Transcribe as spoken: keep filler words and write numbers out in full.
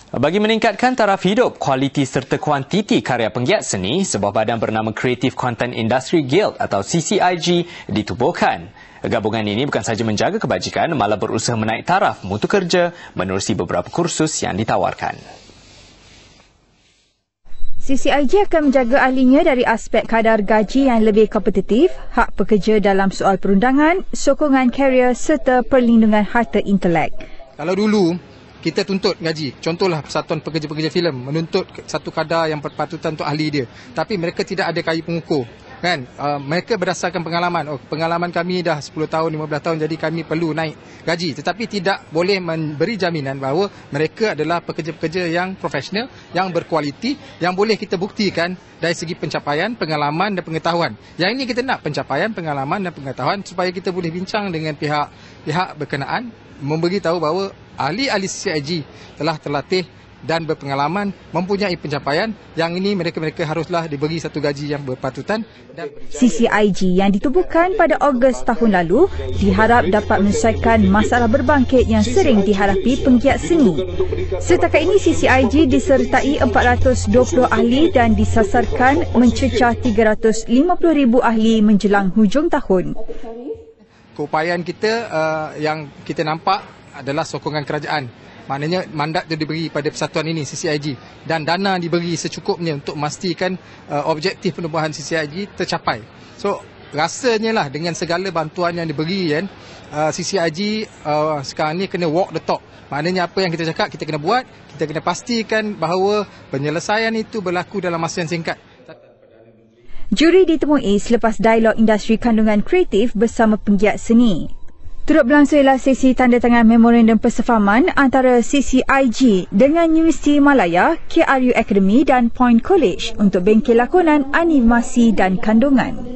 Bagi meningkatkan taraf hidup, kualiti serta kuantiti karya penggiat seni, sebuah badan bernama Creative Content Industry Guild atau C C I G ditubuhkan. Gabungan ini bukan sahaja menjaga kebajikan, malah berusaha menaik taraf mutu kerja menerusi beberapa kursus yang ditawarkan. C C I G akan menjaga ahlinya dari aspek kadar gaji yang lebih kompetitif, hak pekerja dalam soal perundangan, sokongan karier serta perlindungan harta intelek. Kalau dulu kita tuntut gaji, contohlah Persatuan Pekerja-Pekerja Filem menuntut satu kadar yang berpatutan untuk ahli dia, tapi mereka tidak ada kayu pengukur. Kan? Uh, mereka berdasarkan pengalaman. Oh, pengalaman kami dah sepuluh tahun, lima belas tahun, jadi kami perlu naik gaji. Tetapi tidak boleh memberi jaminan bahawa mereka adalah pekerja-pekerja yang profesional, yang berkualiti, yang boleh kita buktikan dari segi pencapaian, pengalaman dan pengetahuan. Yang ini kita nak pencapaian, pengalaman dan pengetahuan supaya kita boleh bincang dengan pihak-pihak berkenaan, memberitahu bahawa ahli-ahli C C I G telah terlatih dan berpengalaman, mempunyai pencapaian. Yang ini mereka-mereka haruslah diberi satu gaji yang berpatutan. Dan C C I G yang ditubuhkan pada Ogos tahun lalu diharap dapat menyelesaikan masalah berbangkit yang sering dihadapi penggiat seni. Setakat ini C C I G disertai empat ratus dua puluh ahli dan disasarkan mencecah tiga ratus lima puluh ribu ahli menjelang hujung tahun. Keupayaan kita uh, yang kita nampak adalah sokongan kerajaan. Maknanya mandat itu diberi pada persatuan ini, C C I G, dan dana diberi secukupnya untuk memastikan uh, objektif penubuhan C C I G tercapai. So rasanya lah dengan segala bantuan yang diberi kan, uh, C C I G uh, sekarang ni kena walk the talk. Maknanya apa yang kita cakap kita kena buat, kita kena pastikan bahawa penyelesaian itu berlaku dalam masa yang singkat. Juri ditemui selepas dialog industri kandungan kreatif bersama penggiat seni. Turut berlangsung ialah sesi tanda tangan memorandum persefahaman antara C C I G dengan Universiti Malaya, K R U Academy dan Point College untuk bengkel lakonan, animasi dan kandungan.